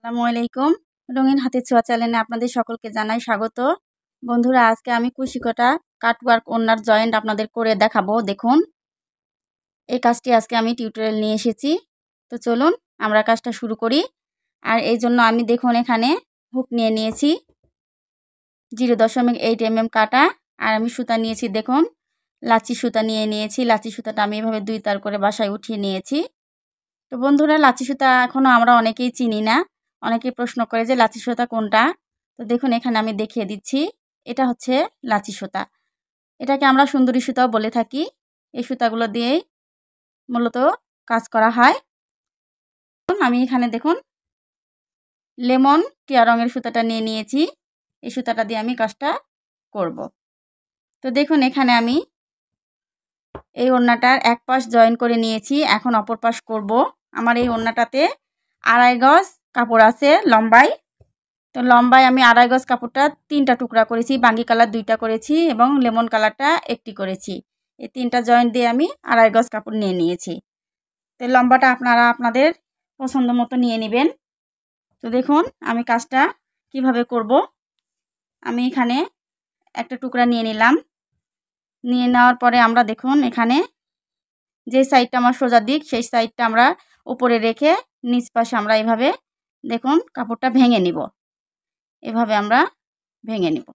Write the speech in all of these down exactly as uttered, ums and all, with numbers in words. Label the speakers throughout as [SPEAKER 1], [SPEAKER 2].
[SPEAKER 1] আসসালামু আলাইকুম। রঙিন হাতের ছোঁয়া চ্যানেলে আপনাদের সকলকে জানাই স্বাগত। বন্ধুরা, আজকে আমি কুশি কাটা কাটওয়ার্ক ওড়নার জয়েন্ট আপনাদের করে দেখাবো। দেখুন, এই কাজটি আজকে আমি টিউটোরিয়াল নিয়ে এসেছি। তো চলুন আমরা কাজটা শুরু করি। আর এই জন্য আমি দেখুন এখানে হুক নিয়ে নিয়েছি জিরো দশমিক এইট এম এম কাটা। আর আমি সুতা নিয়েছি দেখুন লাচি সুতা নিয়ে নিয়েছি। লাচি সুতাটা আমি এভাবে দুই তার করে বাসায় উঠিয়ে নিয়েছি। তো বন্ধুরা, লাচি সুতা এখনও আমরা অনেকেই চিনি না। অনেকেই প্রশ্ন করে যে লাচি সুতা কোনটা। তো দেখুন এখানে আমি দেখিয়ে দিচ্ছি, এটা হচ্ছে লাচি সুতা। এটাকে আমরা সুন্দরী সুতাও বলে থাকি। এই সুতাগুলো দিয়েই মূলত কাজ করা হয়। আমি এখানে দেখুন লেমন টিয়া রঙের সুতাটা নিয়ে নিয়েছি। এই সুতাটা দিয়ে আমি কাজটা করব। তো দেখুন এখানে আমি এই ওড়নাটার এক পাশ জয়েন করে নিয়েছি। এখন অপর পাশ করব। আমার এই ওড়নাটাতে আড়াই গজ কাপড় আছে লম্বায়। তো লম্বায় আমি আড়াই গজ কাপড়টা তিনটা টুকরা করেছি, বাঙ্গি কালার দুইটা করেছি এবং লেমন কালারটা একটি করেছি। এই তিনটা জয়েন্ট দিয়ে আমি আড়াই গজ কাপড় নিয়ে নিয়েছি। তো লম্বাটা আপনারা আপনাদের পছন্দ মতো নিয়ে নেবেন। তো দেখুন আমি কাজটা কিভাবে করব। আমি এখানে একটা টুকরা নিয়ে নিলাম। নিয়ে নেওয়ার পরে আমরা দেখুন এখানে যে সাইডটা আমার সোজা দিক সেই সাইডটা আমরা উপরে রেখে নিচ পাশে আমরা এভাবে দেখুন কাপড়টা ভেঙে নিব। এভাবে আমরা ভেঙে নিব।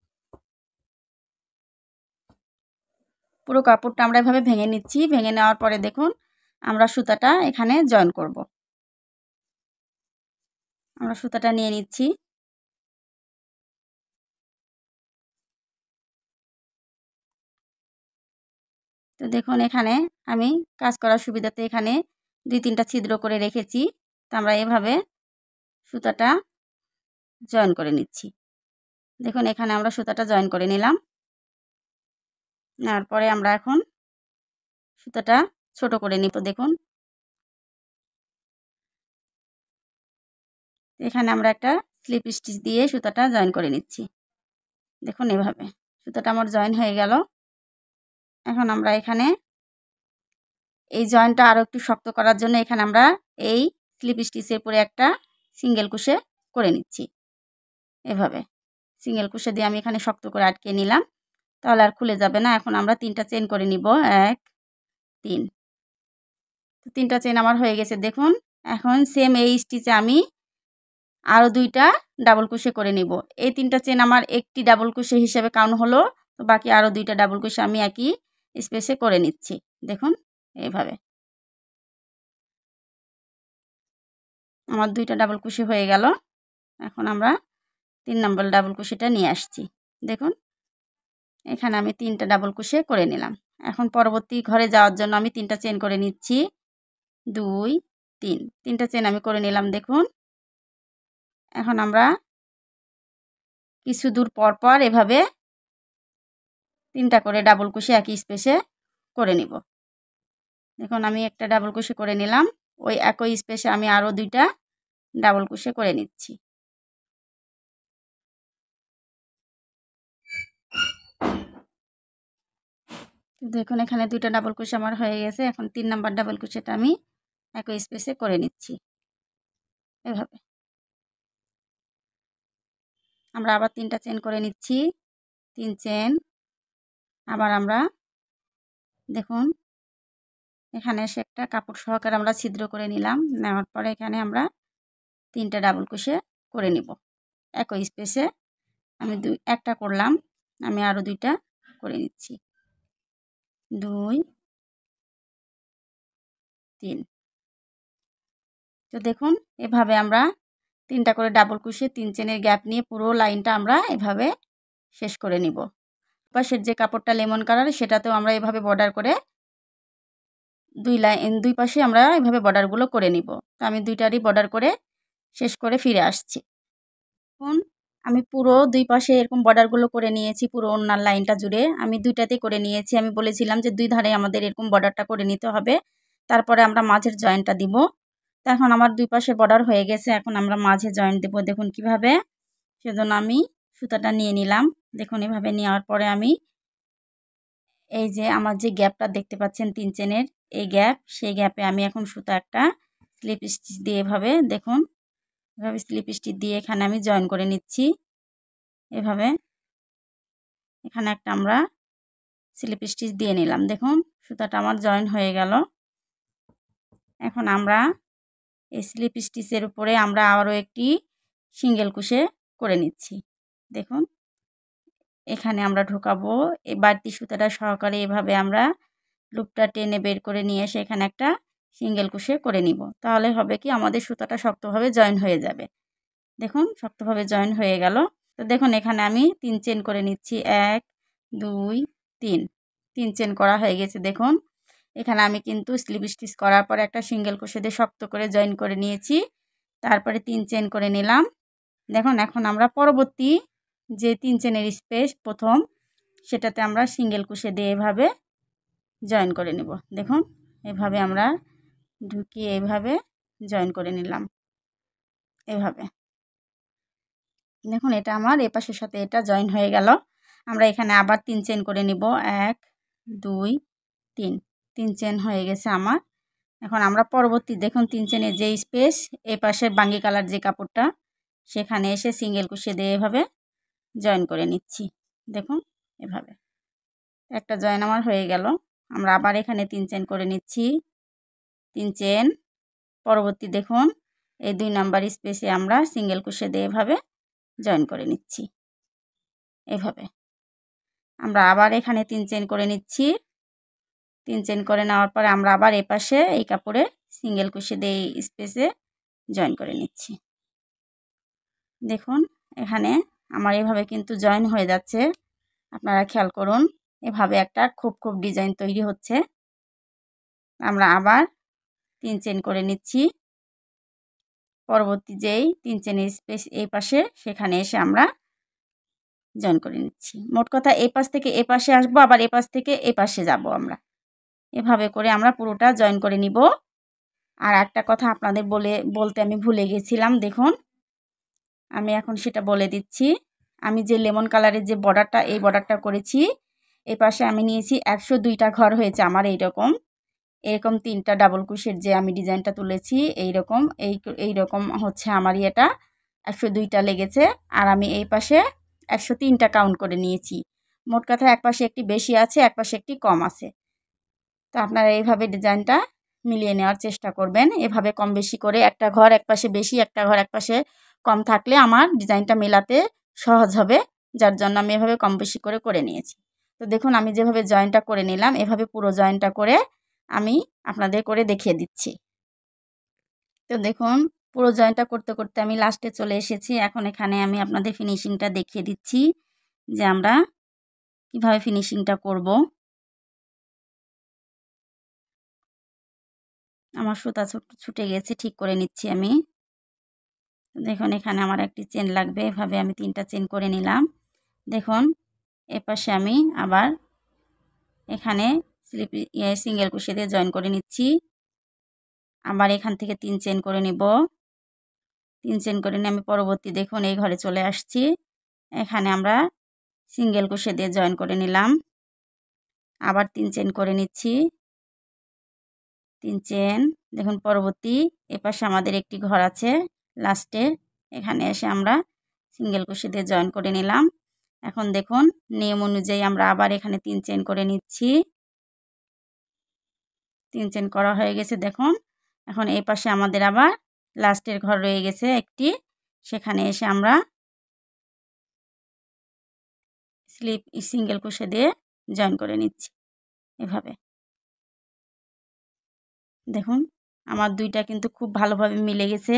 [SPEAKER 1] পুরো কাপড়টা আমরা এভাবে ভেঙে নিচ্ছি। ভেঙে নেওয়ার পরে দেখুন আমরা সুতাটা এখানে জয়েন করব। আমরা সুতাটা নিয়ে নিচ্ছি। তো দেখুন এখানে আমি কাজ করার সুবিধাতে এখানে দুই তিনটা ছিদ্র করে রেখেছি। তো আমরা এভাবে সুতাটা জয়েন করে নিচ্ছি। দেখুন এখানে আমরা সুতাটা জয়েন করে নিলাম। নেওয়ার পরে আমরা এখন সুতাটা ছোট করে নিব। দেখুন এখানে আমরা একটা স্লিপ স্টিচ দিয়ে সুতাটা জয়েন করে নিচ্ছি। দেখুন এভাবে সুতাটা আমার জয়েন হয়ে গেল। এখন আমরা এখানে এই জয়েন্টটা আরও একটু শক্ত করার জন্য এখানে আমরা এই স্লিপ স্টিচের উপরে একটা সিঙ্গেল কুশে করে নিচ্ছি। এভাবে সিঙ্গেল কুশে দিয়ে আমি এখানে শক্ত করে আটকে নিলাম, তাহলে আর খুলে যাবে না। এখন আমরা তিনটা চেন করে নিব। এক তিন তো তিনটা চেন আমার হয়ে গেছে। দেখুন এখন সেম এই স্টিচে আমি আরও দুইটা ডাবল কুশে করে নিব। এই তিনটা চেন আমার একটি ডাবল কুশে হিসেবে কাউন্ট হলো। তো বাকি আরও দুইটা ডাবল কুশে আমি একই স্পেসে করে নিচ্ছি। দেখুন এইভাবে আমার দুইটা ডাবল কুশি হয়ে গেল। এখন আমরা তিন নম্বর ডাবল কুশিটা নিয়ে আসছি। দেখুন এখানে আমি তিনটা ডাবল কুশি করে নিলাম। এখন পরবর্তী ঘরে যাওয়ার জন্য আমি তিনটা চেন করে নিচ্ছি। দুই তিন তিনটা চেন আমি করে নিলাম। দেখুন এখন আমরা কিছু দূর পর পর এভাবে তিনটা করে ডাবল কুশি একই স্পেসে করে নিব। দেখুন আমি একটা ডাবল কুশি করে নিলাম। ওই একই স্পেসে আমি আরও দুইটা ডাবল কুশি করে নিচ্ছি। দেখুন এখানে দুইটা ডাবল কুশি আমার হয়ে গেছে। এখন তিন নাম্বার ডাবল কুশিটা আমি একই স্পেসে করে নিচ্ছি। এভাবে আমরা আবার তিনটা চেন করে নিচ্ছি। তিন চেন আবার আমরা দেখুন এখানে এসে একটা কাপড় সহকারে আমরা ছিদ্র করে নিলাম। নেওয়ার পরে এখানে আমরা তিনটা ডাবল কুশি করে নিব একই স্পেসে। আমি দুই একটা করলাম, আমি আরও দুইটা করে নিচ্ছি। দুই তিন তো দেখুন এভাবে আমরা তিনটা করে ডাবল কুশি তিন চেনের গ্যাপ নিয়ে পুরো লাইনটা আমরা এভাবে শেষ করে নিব। পাশের যে কাপড়টা লেমন কালার সেটাতেও আমরা এভাবে বর্ডার করে দুই লাইন দুই পাশে আমরা এভাবে বর্ডারগুলো করে নিব। তো আমি দুইটারই বর্ডার করে শেষ করে ফিরে আসছি। এখন আমি পুরো দুই পাশে এরকম বর্ডারগুলো করে নিয়েছি। পুরো ওড়নার লাইনটা জুড়ে আমি দুইটাতে করে নিয়েছি। আমি বলেছিলাম যে দুই ধারে আমাদের এরকম বর্ডারটা করে নিতে হবে, তারপরে আমরা মাঝের জয়েন্টটা দিব। তো এখন আমার দুই পাশে বর্ডার হয়ে গেছে। এখন আমরা মাঝে জয়েন্ট দেব। দেখুন কিভাবে, সেজন্য আমি সুতাটা নিয়ে নিলাম। দেখুন এভাবে নেওয়ার পরে আমি এই যে আমার যে গ্যাপটা দেখতে পাচ্ছেন তিন চেনের এই গ্যাপ, সেই গ্যাপে আমি এখন সুতা একটা স্লিপ স্টিচ দিয়ে এভাবে দেখুন এভাবে স্লিপ স্টিচ দিয়ে এখানে আমি জয়েন করে নিচ্ছি। এভাবে এখানে একটা আমরা স্লিপ স্টিচ দিয়ে নিলাম। দেখুন সুতাটা আমার জয়েন হয়ে গেল। এখন আমরা এই স্লিপ স্টিচের উপরে আমরা আরও একটি সিঙ্গেল কুশি করে নিচ্ছি। দেখুন এখানে আমরা ঢোকাবো এই বাড়তি সুতাটা সহকারে এভাবে আমরা লুপটা টেনে বের করে নিয়ে এসে এখানে একটা সিঙ্গেল কুশি করে নিব। তাহলে হবে কি আমাদের সুতাটা শক্তভাবে জয়েন হয়ে যাবে। দেখুন শক্তভাবে জয়েন হয়ে গেল। তো দেখুন এখানে আমি তিন চেন করে নিচ্ছি। এক দুই তিন তিন চেন করা হয়ে গেছে। দেখুন এখানে আমি কিন্তু স্লিপ স্টিচ করার পর একটা সিঙ্গেল কুশি দিয়ে শক্ত করে জয়েন করে নিয়েছি। তারপরে তিন চেন করে নিলাম। দেখুন এখন আমরা পরবর্তী যে তিন চেনের স্পেস প্রথম সেটাতে আমরা সিঙ্গেল কুশি দিয়ে এভাবে জয়েন করে নেব। দেখুন এভাবে আমরা ঢুকিয়ে এভাবে জয়েন করে নিলাম। এভাবে দেখুন এটা আমার এ পাশের সাথে এটা জয়েন হয়ে গেল। আমরা এখানে আবার তিন চেন করে নিব। এক দুই তিন তিন চেন হয়ে গেছে আমার। এখন আমরা পরবর্তী দেখুন তিন চেনের যে স্পেস এই পাশের বাঙ্গি কালার যে কাপড়টা সেখানে এসে সিঙ্গেল কুশি দিয়ে এভাবে জয়েন করে নিচ্ছি। দেখুন এভাবে একটা জয়েন আমার হয়ে গেল। আমরা আবার এখানে তিন চেন করে নিচ্ছি। তিন চেন পরবর্তী দেখুন এই দুই নাম্বার স্পেসে আমরা সিঙ্গেল কুশি দিয়ে এভাবে জয়েন করে নিচ্ছি। এভাবে আমরা আবার এখানে তিন চেন করে নিচ্ছি। তিন চেন করে নেওয়ার পরে আমরা আবার এপাশে এই কাপড়ে সিঙ্গেল কুশি দিয়ে স্পেসে জয়েন করে নিচ্ছি। দেখুন এখানে আমার এভাবে কিন্তু জয়েন হয়ে যাচ্ছে। আপনারা খেয়াল করুন এভাবে একটা খুব খুব ডিজাইন তৈরি হচ্ছে। আমরা আবার তিন চেন করে নিচ্ছি। পরবর্তী যেই তিন চেনের স্পেস এই পাশে সেখানে এসে আমরা জয়েন করে নিচ্ছি। মোট কথা এই পাশ থেকে এ পাশে আসবো, আবার এ পাশ থেকে এ পাশে যাব। আমরা এভাবে করে আমরা পুরোটা জয়েন করে নিব। আর একটা কথা আপনাদের বলে বলতে আমি ভুলে গেছিলাম। দেখুন আমি এখন সেটা বলে দিচ্ছি। আমি যে লেমন কালারের যে বর্ডারটা এই বর্ডারটা করেছি এই পাশে আমি নিয়েছি একশো দুইটা ঘর হয়েছে আমার। এইরকম এরকম তিনটা ডাবল কুশের যে আমি ডিজাইনটা তুলেছি এইরকম এই এইরকম হচ্ছে আমার এটা একশো দুইটা লেগেছে। আর আমি এই পাশে একশো তিনটা কাউন্ট করে নিয়েছি। মোট কথা এক পাশে একটি বেশি আছে এক পাশে একটি কম আছে। তো আপনারা এইভাবে ডিজাইনটা মিলিয়ে নেওয়ার চেষ্টা করবেন। এভাবে কম বেশি করে একটা ঘর এক পাশে বেশি একটা ঘর এক পাশে কম থাকলে আমার ডিজাইনটা মেলাতে সহজ হবে, যার জন্য আমি এভাবে কম বেশি করে করে নিয়েছি। তো দেখুন আমি যেভাবে জয়েনটা করে নিলাম এভাবে পুরো জয়েনটা করে আমি আপনাদের করে দেখিয়ে দিচ্ছি। তো দেখুন পুরো জয়েনটা করতে করতে আমি লাস্টে চলে এসেছি। এখন এখানে আমি আপনাদের ফিনিশিংটা দেখিয়ে দিচ্ছি যে আমরা কিভাবে ফিনিশিংটা করব। আমার সুতা ছুটে গেছে, ঠিক করে নিচ্ছি আমি। দেখুন এখানে আমার একটি চেন লাগবে। এভাবে আমি তিনটা চেন করে নিলাম। দেখুন এপাশে আমি আবার এখানে স্লিপ সিঙ্গেল কুশি দিয়ে জয়েন করে নিচ্ছি। আবার এখান থেকে তিন চেন করে নিব। তিন চেন করে নিয়ে আমি পরবর্তী দেখুন এই ঘরে চলে আসছি। এখানে আমরা সিঙ্গেল কুশি দিয়ে জয়েন করে নিলাম। আবার তিন চেন করে নিচ্ছি। তিন চেন দেখুন পরবর্তী এপাশে আমাদের একটি ঘর আছে লাস্টে, এখানে এসে আমরা সিঙ্গেল কুশি দিয়ে জয়েন করে নিলাম। এখন দেখুন নিয়ম অনুযায়ী আমরা আবার এখানে তিন চেন করে নিচ্ছি। তিন চেন করা হয়ে গেছে। দেখুন এখন এই পাশে আমাদের আবার লাস্টের ঘর রয়ে গেছে একটি, সেখানে এসে আমরা স্লিপ সিঙ্গেল কুশি দিয়ে জয়েন করে নিচ্ছি। এভাবে দেখুন আমার দুইটা কিন্তু খুব ভালোভাবে মিলে গেছে।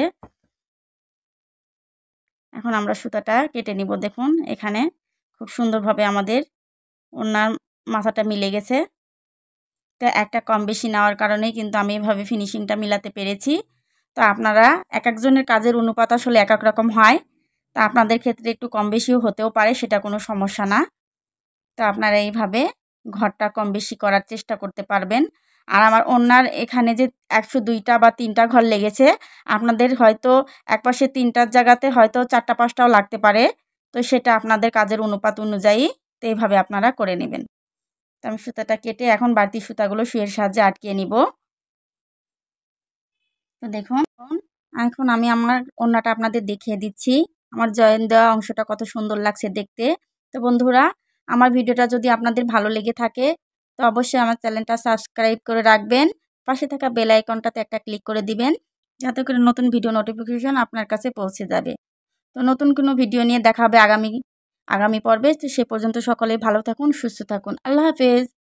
[SPEAKER 1] এখন আমরা সুতাটা কেটে নিব। দেখুন এখানে খুব সুন্দরভাবে আমাদের ওনার মাথাটা মিলে গেছে। তো একটা কম বেশি নেওয়ার কারণেই কিন্তু আমি এভাবে ফিনিশিংটা মিলাতে পেরেছি। তো আপনারা এক একজনের কাজের অনুপাত আসলে এক এক রকম হয়। তা আপনাদের ক্ষেত্রে একটু কম বেশিও হতেও পারে, সেটা কোনো সমস্যা না। তো আপনারা এইভাবে ঘরটা কম বেশি করার চেষ্টা করতে পারবেন। আর আমার ওনার এখানে যে একশো দুইটা বা তিনটা ঘর লেগেছে, আপনাদের হয়তো একপাশে তিনটার জায়গাতে হয়তো চারটা পাঁচটাও লাগতে পারে। তো সেটা আপনাদের কাজের অনুপাত অনুযায়ী তো এইভাবে আপনারা করে নেবেন। তো আমি সুতাটা কেটে এখন বাড়তি সুতাগুলো সুইয়ের সাহায্যে আটকিয়ে নিব। তো দেখুন এখন আমি আমার ওড়নাটা আপনাদের দেখিয়ে দিচ্ছি। আমার জয়েন দেওয়া অংশটা কত সুন্দর লাগছে দেখতে। তো বন্ধুরা, আমার ভিডিওটা যদি আপনাদের ভালো লেগে থাকে তো অবশ্যই আমার চ্যানেলটা সাবস্ক্রাইব করে রাখবেন। পাশে থাকা বেল আইকনটাতে একটা ক্লিক করে দিবেন, যাতে করে নতুন ভিডিও নোটিফিকেশন আপনার কাছে পৌঁছে যাবে। তো নতুন কোনো ভিডিও নিয়ে দেখা হবে আগামী আগামী পর্বে। তো সে পর্যন্ত সকলেই ভালো থাকুন, সুস্থ থাকুন। আল্লাহ হাফেজ।